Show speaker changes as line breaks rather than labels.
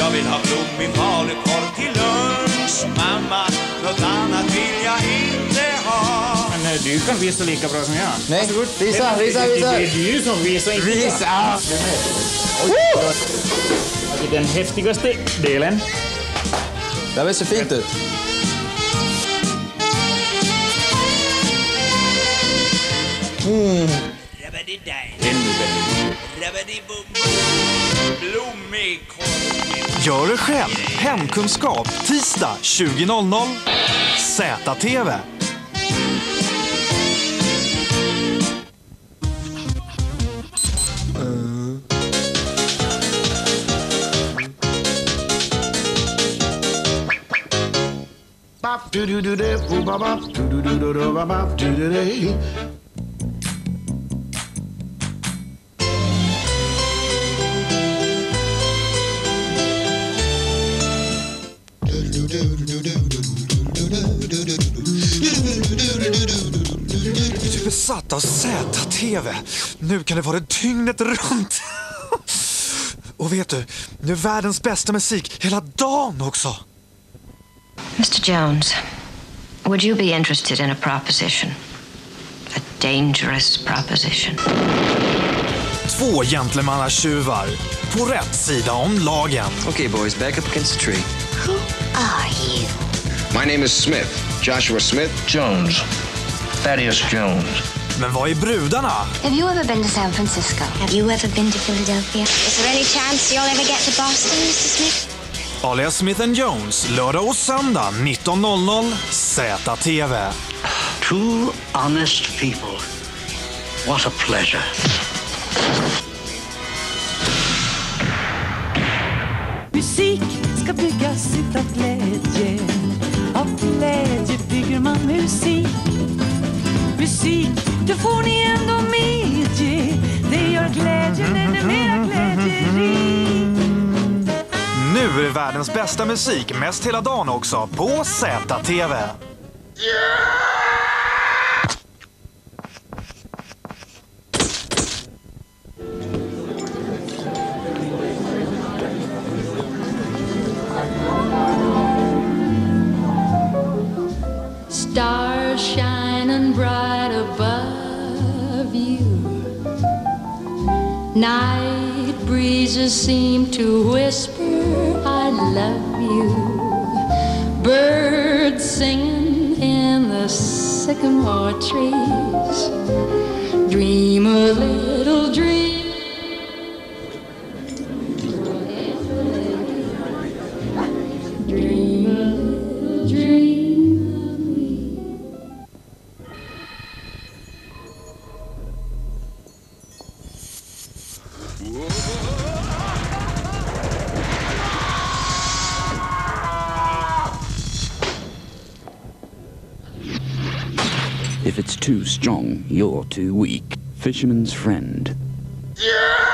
Jag vill ha blommig falukorv till lunch, mamma. Något annat vill jag inte ha.
Men du kan visa lika bra som jag.
Nej, visa.
Det är du som visar, inte
Visa!
Den häftigaste delen.
Det här ser fint ut.
Gör det själv. Hemkunskap. Tisdag 20.00. ZTV. Du är besatt av ZTV. Nu kan det vara dygnet runt. Och vet du, nu är världens bästa musik hela dagen också.
Mr. Jones, would you be interested in a proposition? A dangerous proposition.
Två gentlemannatjuvar på rätt sida om lagen.
Okay, boys, back up against the tree.
Who are you?
My name is Smith. Joshua Smith.
Jones. Thaddeus Jones.
Men vad är brudarna?
Have you ever been to San Francisco? Have you ever been to Philadelphia? Is there any chance you'll ever get to Boston, Mr. Smith?
Alias Smith & Jones, lördag och söndag 19.00, ZTV.
Two honest people. What a pleasure.
Musik ska byggas utav glädje. Av glädje bygger man musik. Musik, det får ni ändå medge. Det gör glädjen ännu mera glädjerik.
Nu är det världens bästa musik, mest hela dagen också, på ZTV.
Stars shining bright above you. Night breezes seem to whisper, I love you. Birds singing in the sycamore trees. Dream a little dream. Dream a little dream of me.
If it's too strong, you're too weak. Fisherman's Friend.
Yeah!